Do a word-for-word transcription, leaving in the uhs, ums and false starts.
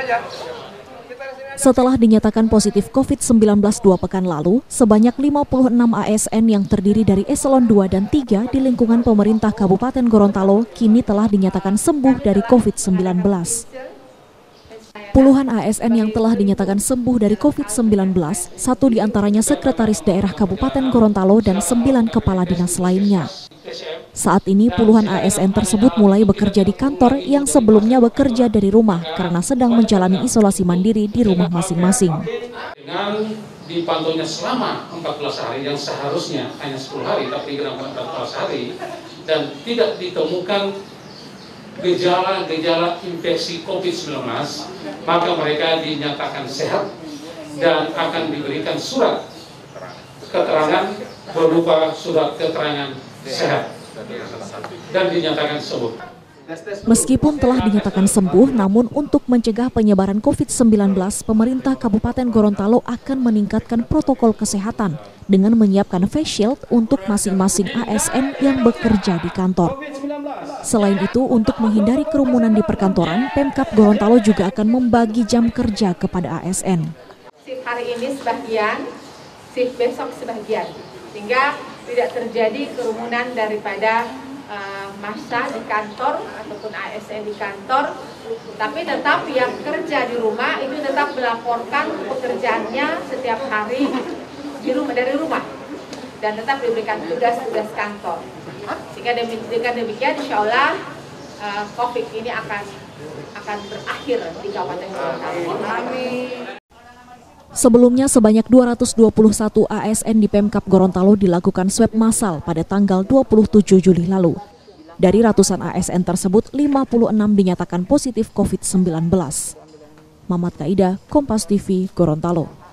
Setelah dinyatakan positif covid sembilan belas dua pekan lalu, sebanyak lima puluh enam A S N yang terdiri dari eselon dua dan tiga di lingkungan pemerintah Kabupaten Gorontalo kini telah dinyatakan sembuh dari covid sembilan belas. Puluhan A S N yang telah dinyatakan sembuh dari covid sembilan belas, satu diantaranya Sekretaris Daerah Kabupaten Gorontalo dan sembilan kepala dinas lainnya. Saat ini puluhan A S N tersebut mulai bekerja di kantor yang sebelumnya bekerja dari rumah karena sedang menjalani isolasi mandiri di rumah masing-masing. Dengan dipantaunya selama empat belas hari yang seharusnya hanya sepuluh hari tapi dikira empat belas hari dan tidak ditemukan gejala-gejala infeksi covid sembilan belas, maka mereka dinyatakan sehat dan akan diberikan surat keterangan berupa surat keterangan sehat dan dinyatakan sembuh. Meskipun telah dinyatakan sembuh, namun untuk mencegah penyebaran covid sembilan belas, pemerintah Kabupaten Gorontalo akan meningkatkan protokol kesehatan dengan menyiapkan face shield untuk masing-masing A S N yang bekerja di kantor. Selain itu, untuk menghindari kerumunan di perkantoran, Pemkab Gorontalo juga akan membagi jam kerja kepada A S N. Shift hari ini sebagian, shift besok sebagian, sehingga tidak terjadi kerumunan daripada uh, massa di kantor ataupun A S N di kantor, tapi tetap yang kerja di rumah itu tetap melaporkan pekerjaannya setiap hari di rumah dari rumah dan tetap diberikan tugas-tugas kantor. Sehingga demikian demikian, insya Allah uh, COVID ini akan akan berakhir di Kabupaten Gorontalo. Amin. Sebelumnya sebanyak dua ratus dua puluh satu A S N di Pemkab Gorontalo dilakukan swab massal pada tanggal dua puluh tujuh Juli lalu. Dari ratusan A S N tersebut, lima puluh enam dinyatakan positif covid sembilan belas. Mamat Kaida, Kompas T V, Gorontalo.